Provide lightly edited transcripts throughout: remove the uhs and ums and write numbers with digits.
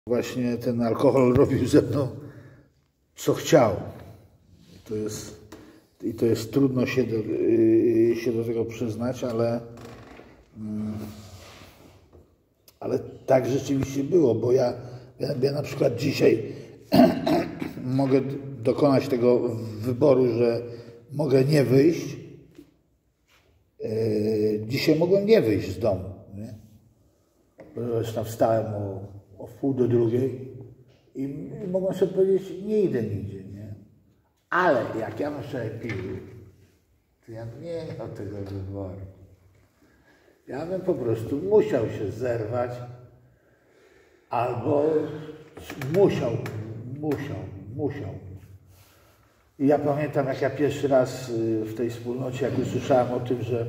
Właśnie ten alkohol robił ze mną, co chciał. To jest trudno się do tego przyznać, ale tak rzeczywiście było, bo ja na przykład dzisiaj mogę dokonać tego wyboru, że mogę nie wyjść. Dzisiaj mogłem nie wyjść z domu, nie? Zresztą wstałem o 1:30 i mogłem sobie powiedzieć, nie idę nigdzie, nie? Ale jak ja bym sobie pił, to ja nie miał tego wyboru. Ja bym po prostu musiał się zerwać albo musiał. I ja pamiętam, jak ja pierwszy raz w tej wspólnocie, jak usłyszałem o tym, że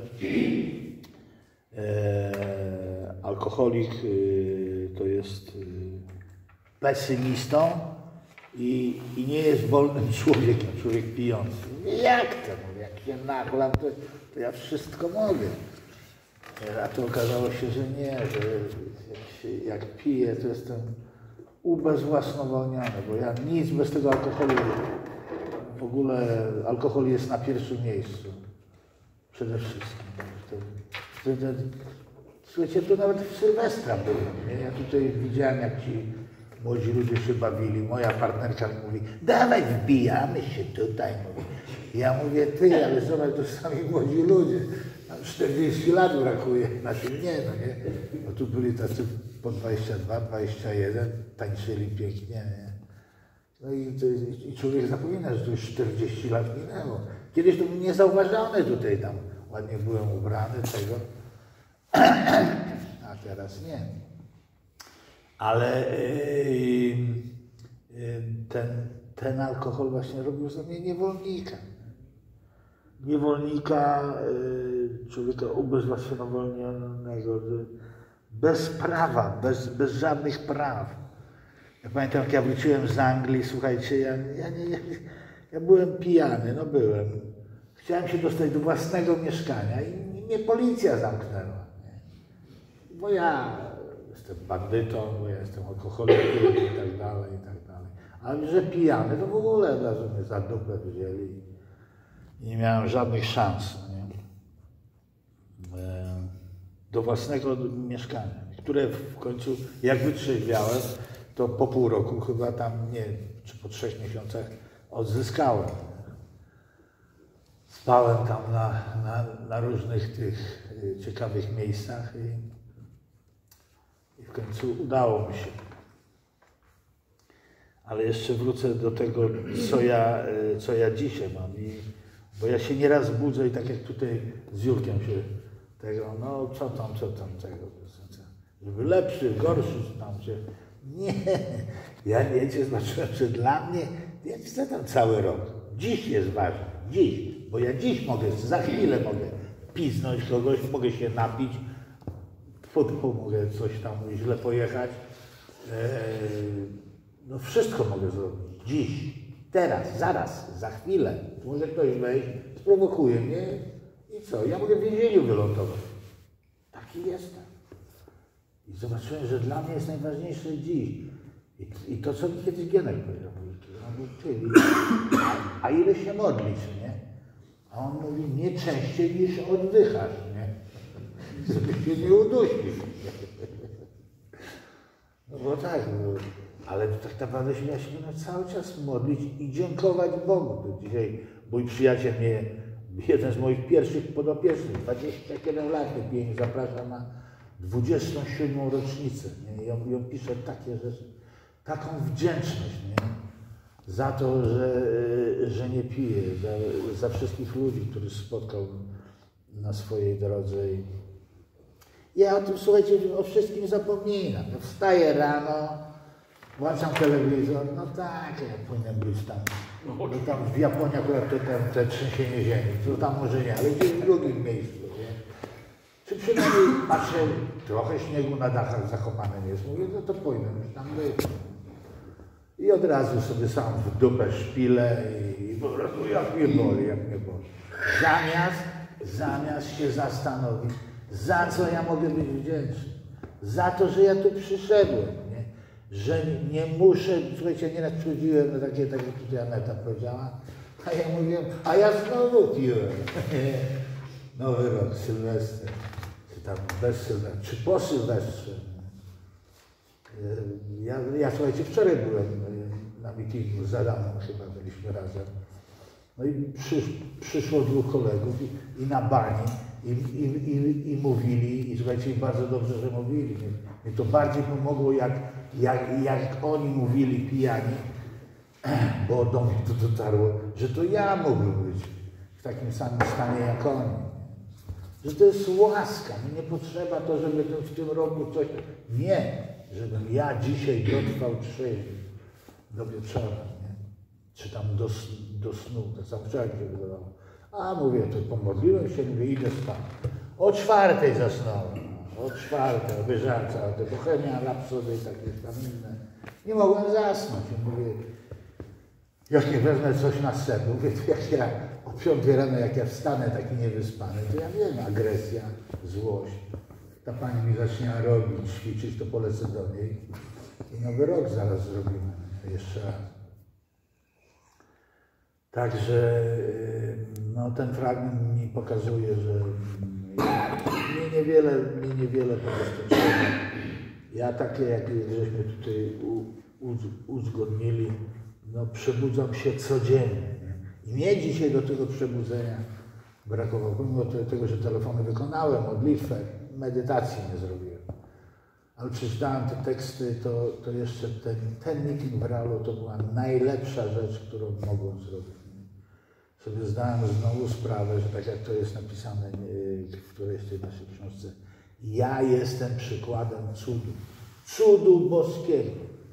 alkoholik to jest pesymistą i nie jest wolnym człowiekiem, człowiek pijący. Jak to? Jak się nachlam, to ja wszystko mogę. A to okazało się, że nie, że jak piję, to jestem ubezwłasnowolniony, bo ja nic bez tego alkoholu, w ogóle alkohol jest na pierwszym miejscu. Przede wszystkim. Słuchajcie, to nawet w Sylwestra byłem. Ja tutaj widziałem, jak ci młodzi ludzie się bawili. Moja partnerka mi mówi, dawaj, wbijamy się tutaj. Ja mówię, ty, ale zobacz, to sami młodzi ludzie. Nam 40 lat brakuje. Znaczy nie. Bo tu byli tacy po 22, 21, tańczyli pięknie, nie? No i człowiek zapomina, że to już 40 lat minęło. Kiedyś to był niezauważalny tutaj tam. Ładnie byłem ubrany, tego. A teraz nie. Ale ten alkohol właśnie robił ze mnie niewolnika. Niewolnika, człowieka ubezwłasnowolnionego, bez prawa, bez żadnych praw. Ja pamiętam, jak ja wróciłem z Anglii, słuchajcie, ja byłem pijany, byłem. Chciałem się dostać do własnego mieszkania i mnie policja zamknęła. Nie? Bo ja jestem bandytą, bo ja jestem alkoholikiem i tak dalej. Ale że pijany, to w ogóle od razu mnie za dupę wzięli i nie miałem żadnych szans, nie? Do własnego mieszkania, które w końcu, jak wytrzeźwiałem, to po pół roku chyba tam, nie, czy po 3 miesiącach odzyskałem. Spałem tam na różnych tych ciekawych miejscach i w końcu udało mi się. Ale jeszcze wrócę do tego, co ja dzisiaj mam. Bo ja się nieraz budzę i tak jak tutaj z Jurkiem się tego, co tam tego. Żeby lepszy, gorszy, czy tam się. Nie, ja wiecie, zobaczyłem, że dla mnie, ja chcę tam cały rok. Dziś jest ważny, dziś, bo ja dziś mogę, za chwilę mogę piznąć kogoś, mogę się napić, mogę coś tam źle pojechać. Wszystko mogę zrobić. Dziś, teraz, zaraz, za chwilę. Może ktoś wejść, sprowokuje mnie i co? Ja mogę w więzieniu wylądować. Taki jestem. I zobaczyłem, że dla mnie jest najważniejsze dziś. I to, co mi kiedyś Gienek powiedział. A ile się modlisz, nie? A on mówi, nie częściej niż oddychasz, nie? Żeby się nie udusić. Bo tak, ale tak naprawdę ja się będę cały czas modlić i dziękować Bogu. To dzisiaj mój przyjaciel mnie, jeden z moich pierwszych podopiecznych, 27 lat mnie zaprasza na 27. rocznicę. Nie? I on pisze takie rzeczy, taką wdzięczność, nie? Za to, że nie pije, za wszystkich ludzi, których spotkał na swojej drodze. Ja o tym, słuchajcie, o wszystkim zapominam. Wstaję rano, włączam telewizor, tak, ja powinien być tam. Tam w Japonii akurat te trzęsienie ziemi, to tam może nie, ale gdzieś w drugim miejscu, nie? Czy przynajmniej patrzę, trochę śniegu na dachach zakopanym jest, mówię, to powinien już tam być. I od razu sobie sam w dupę szpilę i po prostu jak mnie boli. Zamiast się zastanowić, za co ja mogę być wdzięczny. Za to, że ja tu przyszedłem, nie? że nie muszę, słuchajcie, nieraz przychodziłem na takie jak tutaj Aneta powiedziała, a ja mówiłem, a ja znowu piłem. Nowy rok, Sylwester, czy tam bez Sylwestra, czy po Sylwestrze. Ja słuchajcie, wczoraj byłem na mitingu z Adamem, chyba byliśmy razem. No i przyszło dwóch kolegów i na bani i mówili, i słuchajcie, i bardzo dobrze, że mówili. Mnie to bardziej pomogło, jak oni mówili pijani, bo do mnie to dotarło, że to ja mógłbym być w takim samym stanie jak oni. Że to jest łaska, mi nie potrzeba to, żeby w tym roku coś... Nie, żebym ja dzisiaj dotrwał trzeźwy do wieczora, nie? Czy tam do snu, to sam wczoraj się wydawało. A mówię, to pomodliłem się, mówię, idę spać. O 4:00 zasnąłem, o 4:00, obejrzałem całe te Bohemian Rhapsody i takie tam inne. Nie mogłem zasnąć. Mówię, jak nie wezmę coś na sen, mówię, to jak ja o 5:00 rano, jak ja wstanę taki niewyspany, to ja wiem, agresja, złość. Ta pani mi zaczyna robić, ćwiczyć, to polecę do niej. I nowy rok zaraz zrobimy, jeszcze raz. Także no, ten fragment mi pokazuje, że mnie niewiele po prostu trzeba. Ja takie, jak żeśmy tutaj uzgodnili, no, przebudzam się codziennie. I mnie dzisiaj do tego przebudzenia brakowało. Pomimo tego, że telefony wykonałem, modlitwę, medytacji nie zrobiłem. Ale przeczytałem te teksty, to jeszcze ten meeting w realu to była najlepsza rzecz, którą mogłem zrobić. Sobie zdałem znowu sprawę, że tak jak to jest napisane w którejś tej naszej książce, ja jestem przykładem cudu boskiego.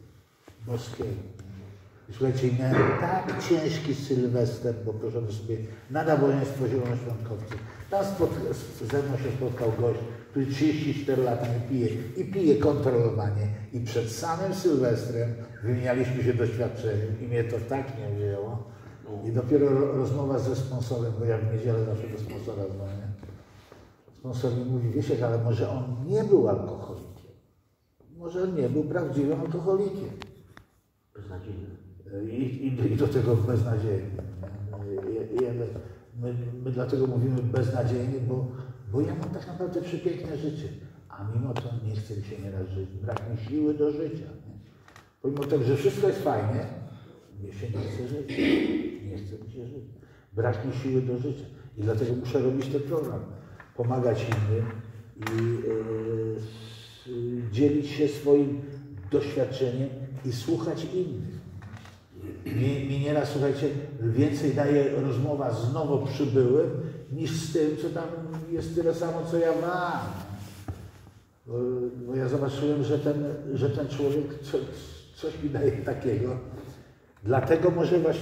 I słuchajcie, miałem tak ciężki Sylwester, bo proszę sobie, na nabożeństwo zielonoświątkowców. Tam ze mną się spotkał gość, który 34 lata nie pije i pije kontrolowanie. I przed samym Sylwestrem wymienialiśmy się doświadczeniem i mnie to tak nie wzięło. I dopiero rozmowa ze sponsorem, bo ja w niedzielę zawsze do sponsora dzwonię. Sponsor mi mówi, wiesz, ale może on nie był alkoholikiem. Może on nie był prawdziwym alkoholikiem. Beznadziejny. I do tego beznadziejny. My dlatego mówimy beznadziejnie, bo ja mam tak naprawdę przepiękne życie. A mimo to nie chce mi się nieraz żyć. Brak mi siły do życia. Nie? Pomimo tego, że wszystko jest fajnie, mnie się nie chce żyć. Nie chce mi się żyć. Brak mi siły do życia. I dlatego muszę robić ten program. Pomagać innym i dzielić się swoim doświadczeniem i słuchać innych. Mi nieraz, słuchajcie, więcej daje rozmowa z nowo przybyłym, niż z tym, co tam jest tyle samo, co ja mam. Bo ja zobaczyłem, że ten człowiek coś mi daje takiego. Dlatego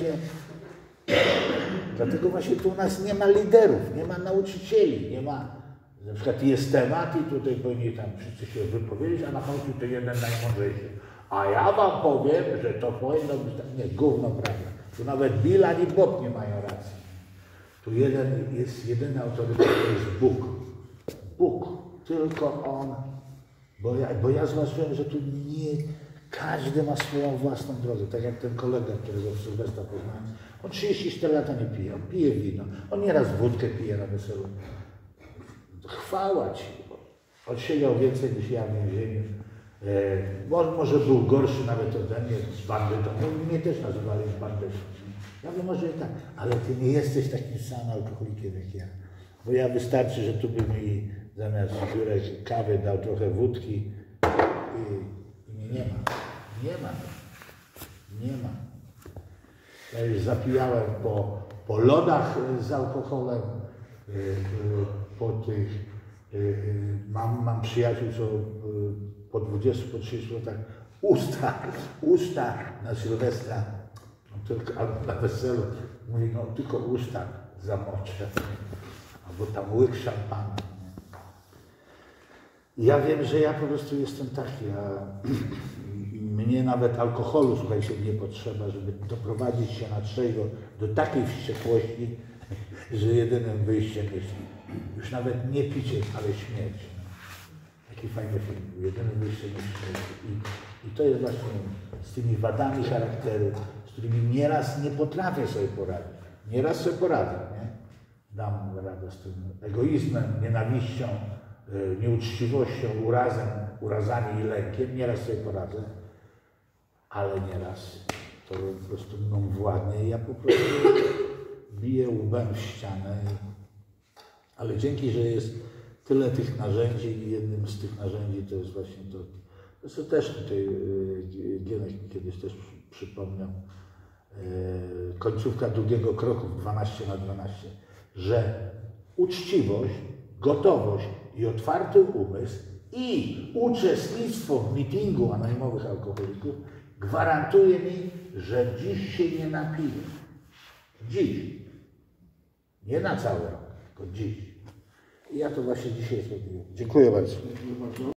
właśnie tu u nas nie ma liderów, nie ma nauczycieli, nie ma, na przykład jest temat i tutaj powinni tam wszyscy się wypowiedzieć, a na końcu to jeden najmądrzejszy. A ja wam powiem, że to powinno być, nie, gówno prawda. Tu nawet Bill ani Bob nie mają racji. Tu jest jedyny autorytet, to jest Bóg. Bóg, tylko On. Bo ja zobaczyłem, że tu nie każdy ma swoją własną drogę. Tak jak ten kolega, którego w Sylwestra poznałem. On 34 lata nie pije, on pije wino. On nieraz wódkę pije na weselu. Chwała Ci. On siedział więcej niż ja w więzieniu. On może był gorszy nawet ode mnie, z bandytą. Mnie też nazywali bandytą. Ja wiem, może i tak, ale Ty nie jesteś takim samym alkoholikiem jak ja. Bo ja wystarczy, że tu by mi zamiast biurek kawy dał trochę wódki i mnie nie ma. Nie ma. Ja już zapijałem po lodach z alkoholem, po tych, mam przyjaciół, co po 20, po 30 latach usta na Sylwestra, tylko, albo na weselu, mówi, no tylko usta zamoczę, albo tam łyk szampana. Ja wiem, że ja po prostu jestem taki, mnie nawet alkoholu, słuchajcie, nie potrzeba, żeby doprowadzić się na trzeźwo do takiej wściekłości, że jedynym wyjściem jest już nawet nie picie, ale śmierć. Jaki fajny film, jedynym wyjściem jest śmierć. I to jest właśnie z tymi wadami charakteru, z którymi nieraz nie potrafię sobie poradzić. Nieraz sobie poradzę, nie? Dam radę z tym egoizmem, nienawiścią, nieuczciwością, urazami i lękiem. Nieraz sobie poradzę, ale nieraz to po prostu mną władnie i ja po prostu biję łbem w ścianę. Ale dzięki, że jest tyle tych narzędzi i jednym z tych narzędzi to jest właśnie to, co też tutaj Gienek kiedyś też przypomniał, końcówka drugiego kroku 12/12, że uczciwość, gotowość i otwarty umysł i uczestnictwo w mitingu anonimowych alkoholików gwarantuje mi, że dziś się nie napiję. Dziś. Nie na cały rok, tylko dziś. I ja to właśnie dzisiaj zrobiłem. Dziękuję bardzo.